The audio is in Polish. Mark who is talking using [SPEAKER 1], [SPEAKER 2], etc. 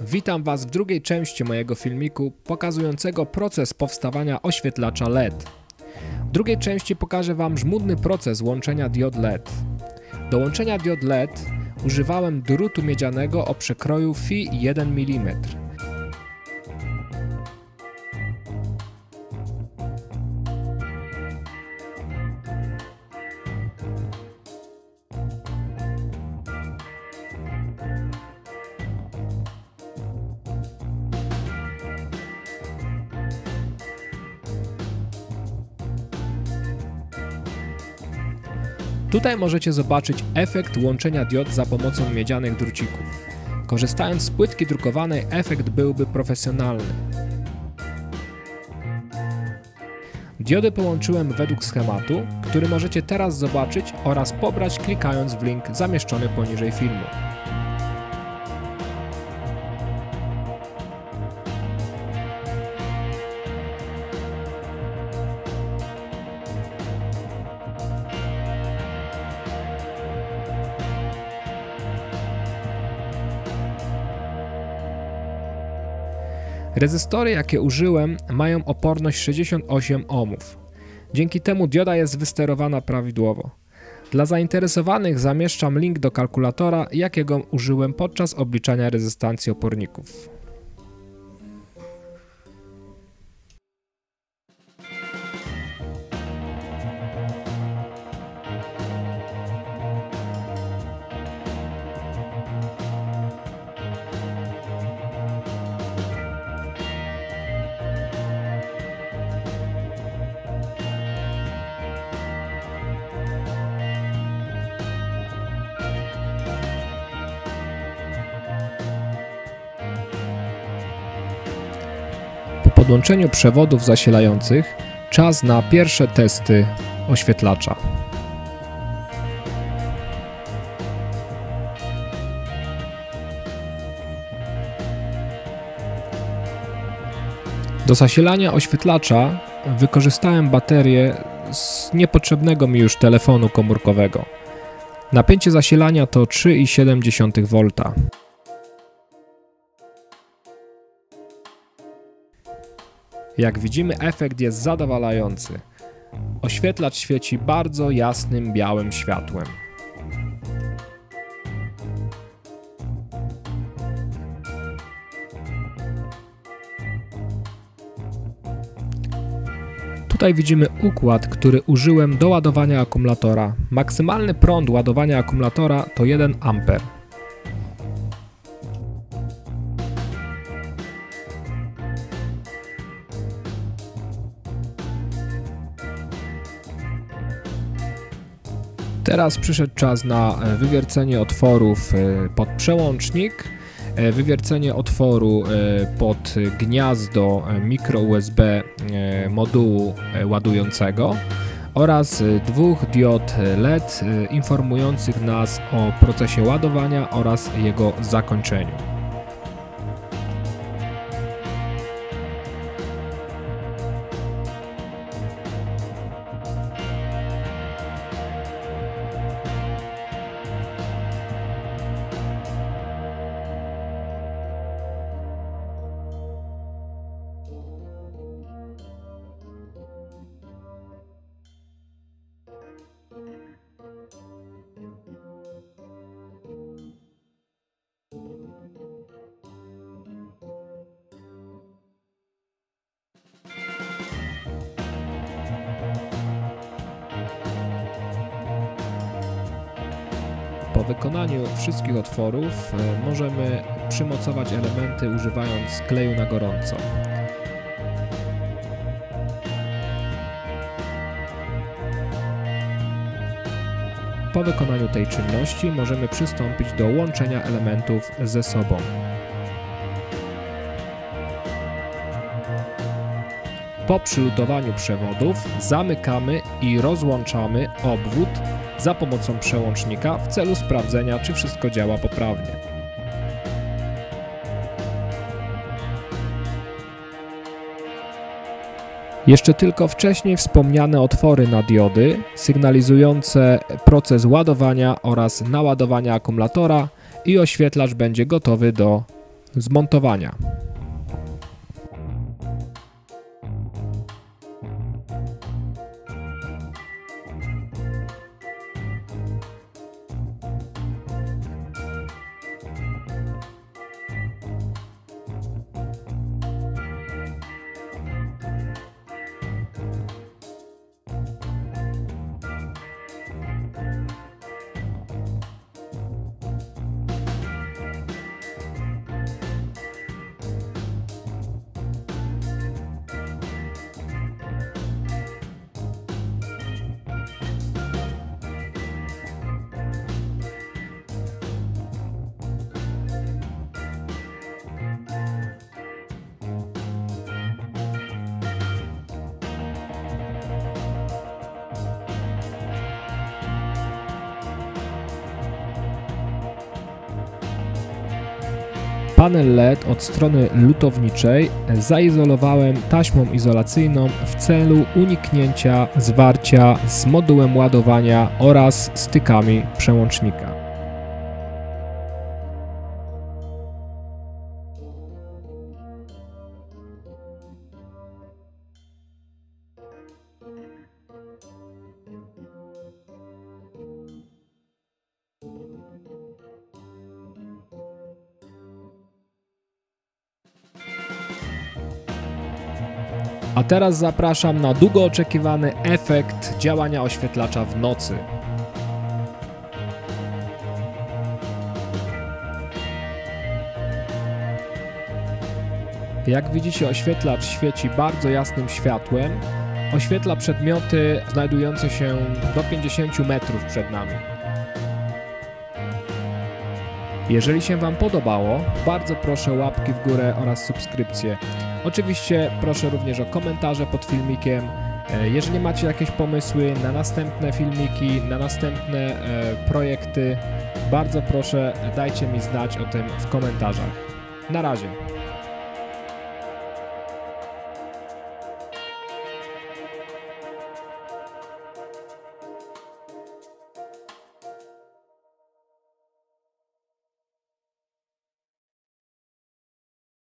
[SPEAKER 1] Witam Was w drugiej części mojego filmiku pokazującego proces powstawania oświetlacza LED. W drugiej części pokażę Wam żmudny proces łączenia diod LED. Do łączenia diod LED używałem drutu miedzianego o przekroju Fi 1 mm. Tutaj możecie zobaczyć efekt łączenia diod za pomocą miedzianych drucików. Korzystając z płytki drukowanej, efekt byłby profesjonalny. Diody połączyłem według schematu, który możecie teraz zobaczyć oraz pobrać klikając w link zamieszczony poniżej filmu. Rezystory, jakie użyłem, mają oporność 68 ohmów. Dzięki temu dioda jest wysterowana prawidłowo. Dla zainteresowanych zamieszczam link do kalkulatora, jakiego użyłem podczas obliczania rezystancji oporników. Po podłączeniu przewodów zasilających czas na pierwsze testy oświetlacza. Do zasilania oświetlacza wykorzystałem baterię z niepotrzebnego mi już telefonu komórkowego. Napięcie zasilania to 3,7 V. Jak widzimy, efekt jest zadowalający. Oświetlacz świeci bardzo jasnym, białym światłem. Tutaj widzimy układ, który użyłem do ładowania akumulatora. Maksymalny prąd ładowania akumulatora to 1 A. Teraz przyszedł czas na wywiercenie otworów pod przełącznik, wywiercenie otworu pod gniazdo mikro USB modułu ładującego oraz dwóch diod LED informujących nas o procesie ładowania oraz jego zakończeniu. Po wykonaniu wszystkich otworów możemy przymocować elementy używając kleju na gorąco. Po wykonaniu tej czynności możemy przystąpić do łączenia elementów ze sobą. Po przylutowaniu przewodów zamykamy i rozłączamy obwód za pomocą przełącznika w celu sprawdzenia, czy wszystko działa poprawnie. Jeszcze tylko wcześniej wspomniane otwory na diody sygnalizujące proces ładowania oraz naładowania akumulatora i oświetlacz będzie gotowy do zmontowania. Panel LED od strony lutowniczej zaizolowałem taśmą izolacyjną w celu uniknięcia zwarcia z modułem ładowania oraz stykami przełącznika. A teraz zapraszam na długo oczekiwany efekt działania oświetlacza w nocy. Jak widzicie, oświetlacz świeci bardzo jasnym światłem. Oświetla przedmioty znajdujące się do 50 metrów przed nami. Jeżeli się Wam podobało, bardzo proszę o łapki w górę oraz subskrypcję. Oczywiście proszę również o komentarze pod filmikiem. Jeżeli macie jakieś pomysły na następne filmiki, na następne projekty, bardzo proszę dajcie mi znać o tym w komentarzach. Na razie.